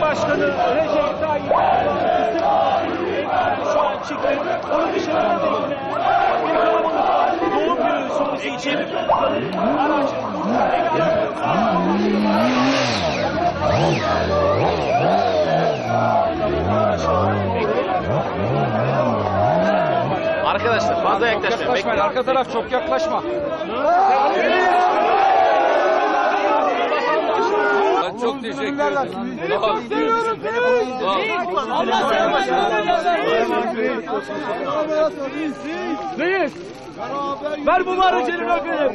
Cumhurbaşkanı Recep Tayyip Erdoğan şu an çıktı. Onun dışında bir kalabalık doğum günü sonrası için araç Arkadaşlar fazla yaklaşmayın. Arka taraf çok yaklaşma. Çok teşekkür ederim. Çok seviyorum seni. Reis. Ver bu aracı elime öpelim.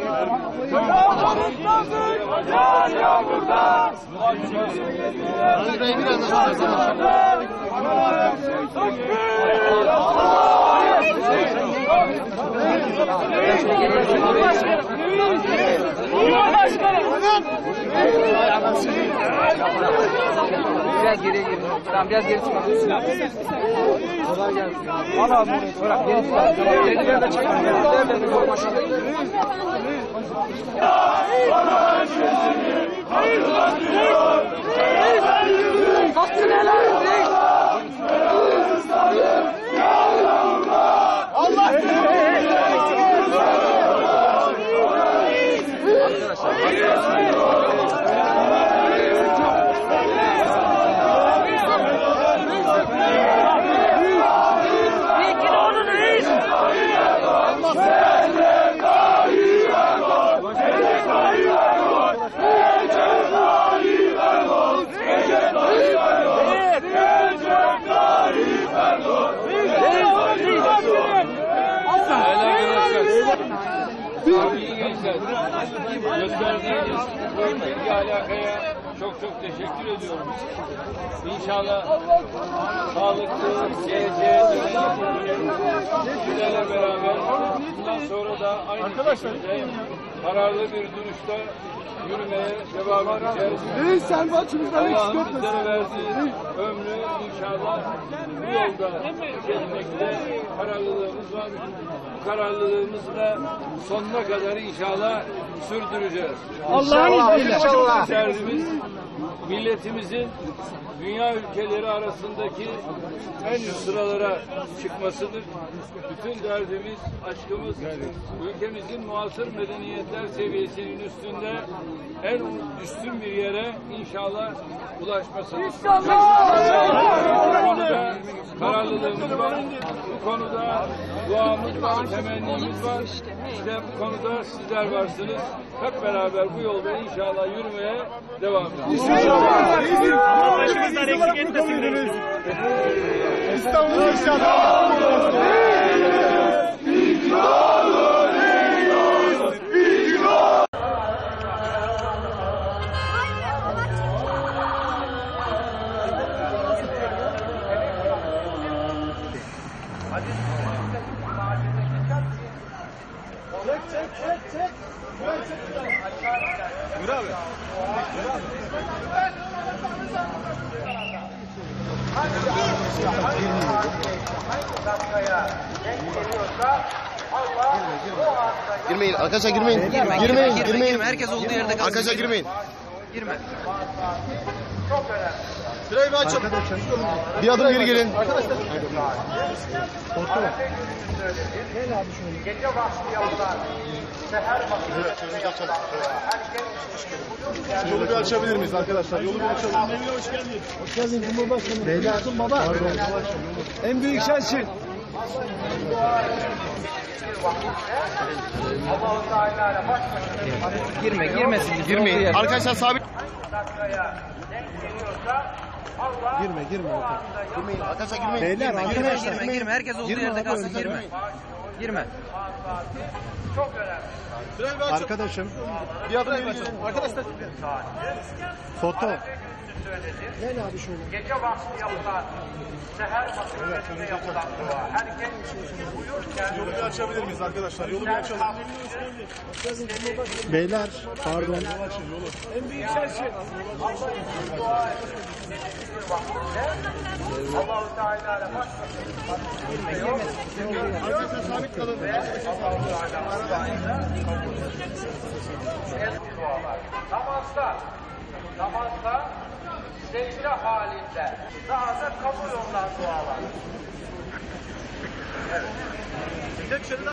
Biraz geriye girin. Tamam biraz geri çıkalım. Kolay gelsin. Al abi bırak geri çıkalım. Geri de çekin. Hakkı neler? Allah! İyi gençler. Gösterdiğiniz ilgi alakaya çok teşekkür ediyorum. İnşallah sağlıklı, geleceğe sizlerle beraber bundan sonra da aynı şekilde kararlı bir duruşta yürümeye devam edeceğiz. Allah'ın bizlere verdiği ömrü inşallah bu yolda geçmekte kararlılığımız var. Bu kararlılığımızla sonuna kadar inşallah sürdüreceğiz. Allah'ın izniyle. Derdimiz milletimizin dünya ülkeleri arasındaki en üst sıralara çıkmasıdır. Bütün derdimiz, aşkımız ülkemizin muasır medeniyetler seviyesinin üstünde en üstün bir yere inşallah ulaşmasıdır. Bu konuda kararlılığımız var. Bu konuda duamız var, temennimiz var. İşte bu konuda sizler varsınız. Hep beraber bu yolda inşallah yürümeye devam edeceğiz. Allah başımızdan eksik etmesin. İstanbul inşallah. Çek. Yürü abi. Girmeyin arkadaşlar, girmeyin. Girmeyin. Herkes olduğu yerde kalsın. Arkadaşlar girmeyin. Girme. Şurayı bir açın. Bir adım geri gelin. Gece vakti yapılan seher Yolu bir açabilir miyiz arkadaşlar? Yolu bir açalım. Hoş geldin. Hoş geldin Cumhurbaşkanı. Beyler. Baba. En büyük sensin. Girmesin. Girmeyin. Arkadaşlar sabit. Girme. Girmeyin. Arkadaşlar girmeyin. Beyler arkadaşlar. Girme. Herkes olduğu yerde kalsın. Girme. Arkadaşım. Bir adım geri gelin. Arkadaşlar. Foto. Gel abi şöyle. Gece vakti yapılan seher masasında yapılan dua. Herkes uyurken Yolu bir açabilir miyiz arkadaşlar? Yolu bir açalım. Beyler pardon. en büyük sensin. Dua Allah-u Teala'ya Arkadaşlar sabit kalın. namazda secde halinde daha da kabul olan dualar. Evet.